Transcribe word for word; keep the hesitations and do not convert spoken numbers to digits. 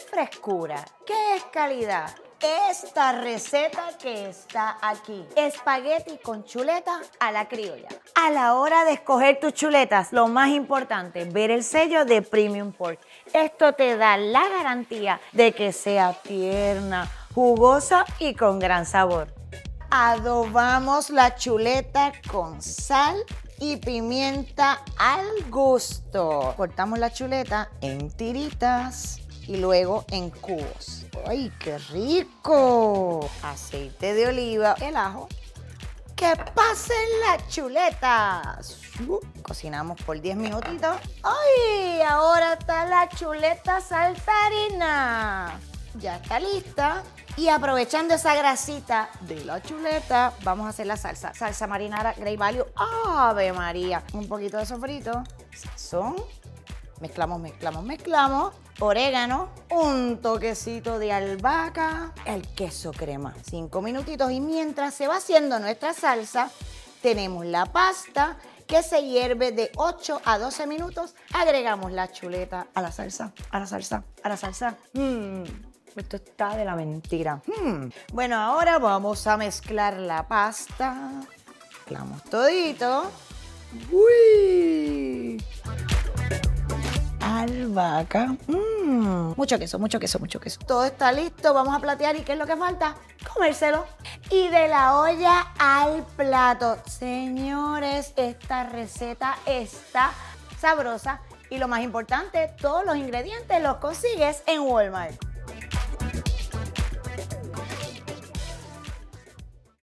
frescura? ¿Qué es calidad? Esta receta que está aquí, espagueti con chuleta a la criolla. A la hora de escoger tus chuletas, lo más importante, ver el sello de Premium Pork. Esto te da la garantía de que sea tierna, jugosa y con gran sabor. Adobamos la chuleta con sal y pimienta al gusto. Cortamos la chuleta en tiritas y luego en cubos. ¡Ay, qué rico! Aceite de oliva, el ajo. ¡Que pasen las chuletas! Uh, cocinamos por diez minutitos. ¡Ay! Ahora está la chuleta saltarina. Ya está lista. Y aprovechando esa grasita de la chuleta, vamos a hacer la salsa. Salsa marinara Grey Value. ¡Ave María! Un poquito de sofrito. Sazón. Mezclamos, mezclamos, mezclamos. Orégano, un toquecito de albahaca, el queso crema. Cinco minutitos y mientras se va haciendo nuestra salsa, tenemos la pasta que se hierve de ocho a doce minutos. Agregamos la chuleta a la salsa, a la salsa, a la salsa. Mm, esto está de la mentira. Mm. Bueno, ahora vamos a mezclar la pasta. Mezclamos todito. ¡Uy! Albahaca. Mm. Mucho queso, mucho queso, mucho queso. Todo está listo, vamos a platear. ¿Y qué es lo que falta? Comérselo. Y de la olla al plato. Señores, esta receta está sabrosa. Y lo más importante, todos los ingredientes los consigues en Walmart.